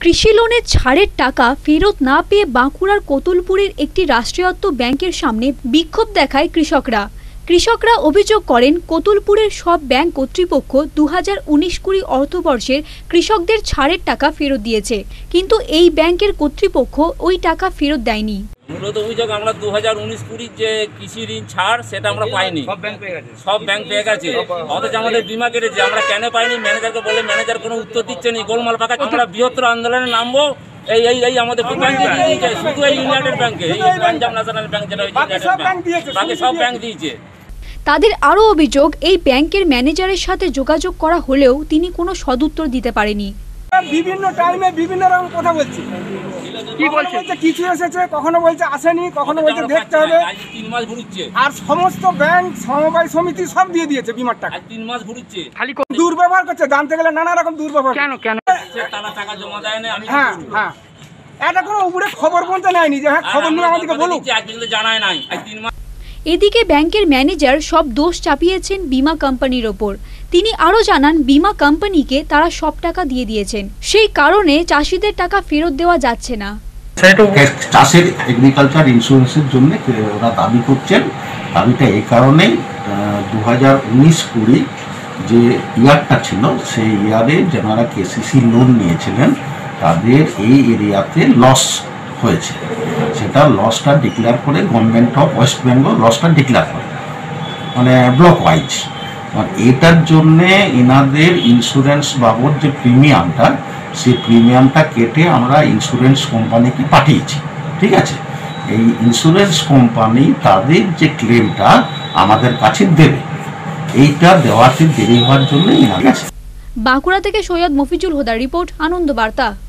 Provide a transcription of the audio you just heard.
কৃষি লোনের ছাড়ের টাকা ফেরত না পেয়ে বাঁকুড়ার কোতুলপুরের একটি রাষ্ট্রায়ত্ত ব্যাংকের সামনে বিক্ষোভ দেখায় কৃষকরা অভিযোগ করেন কোতুলপুরের সব ব্যাংক কর্তৃপক্ষ 2019-20 অর্থবর্ষের কৃষকদের ছাড়ের টাকা ফেরত দিয়েছে, কিন্তু এই ব্যাংকের কর্তৃপক্ষ ওই টাকা ফেরত দেয়নি। মূলত অভিযোগ আমরা 2019-20 যে কৃষি ঋণ ছাড় সেটা আমরা পাইনি, সব ব্যাংক পেয়ে গেছে, অথচ আমাদের বিমা কেটেছে, আমরা কেন পাইনি? ম্যানেজারকে বলে ম্যানেজার কোনো উত্তর দিচ্ছে না, গোলমাল পাকা। আমরা বৃহত্তর আন্দোলনে নামবো, এই আমাদের ব্যাংকে দিয়ে দিয়েছে, শুধু এই ইউনাইটেড ব্যাংকে, এই পাঞ্জাব ন্যাশনাল ব্যাংক যেটা ইউনাইটেড ব্যাংক, বাকি সব ব্যাংক দিয়েছে। তাদের আরও অভিযোগ, এই ব্যাংকের ম্যানেজারের সাথে যোগাযোগ করা হলেও তিনি কোনো সদুত্তর দিতে পারেনি। বিভিন্ন টাইমে বিভিন্ন রকম কথা বলছি, কি বলছে কিছু এসেছে, কখনো বলছে আসেনি, কখনো বলছে দেখতে হবে, 3 মাস ঘুরছে। আর সমস্ত ব্যাংক সমবায় সমিতি সব দিয়ে দিয়েছে বিমার টাকা, 3 মাস ঘুরছে, খালি দুর্ব্যবহার করছে, জানতে গেলে নানা রকম দুর্ব্যবহার। কেন তারা টাকা জমা দেয় না? হ্যাঁ, এটা কোনো উপরে খবর বলতে নেয়নি যে হ্যাঁ খবর নিয়ে আমাদেরকে বলুক, জানায় নাই। 3 মাস। এদিকে ব্যাংকের ম্যানেজার সব দোষ চাপিয়েছেন বীমা কোম্পানির ওপর। তিনি আরও জানান, বীমা কোম্পানিকে তারা সব টাকা দিয়ে দিয়েছেন, সেই কারণে চাষিদের টাকা ফেরত দেওয়া যাচ্ছে না। চাষের এগ্রিকালচার ইন্স্যুরেন্সের জন্য ওরা দাবি করছেন। দাবিটা এই কারণেই 2019-20 যে ইয়ারটা ছিল, সেই ইয়ারে যারা কেসিসি লোন নিয়েছিলেন তাদের এই এরিয়াতে লস হয়েছে, সেটা লসটা ডিক্লেয়ার করে গভর্নমেন্ট অফ ওয়েস্ট বেঙ্গল লসটা ডিক্লেয়ার করে, মানে ব্লক ওয়াইজ। এটার জন্যে এনাদের ইন্স্যুরেন্স বাবদ যে প্রিমিয়ামটা, সেই প্রিমিয়ামটা কেটে আমরা ইন্স্যুরেন্স কোম্পানিকে পাঠিয়েছি। ঠিক আছে, এই ইন্স্যুরেন্স কোম্পানি তাদের যে ক্লেমটা আমাদের কাছে দেবে, এইটা দেওয়াতে দেরি হওয়ার জন্য এনাদের। বাঁকুড়া থেকে সৈয়দ মফিজুল হুদার রিপোর্ট, আনন্দ বার্তা।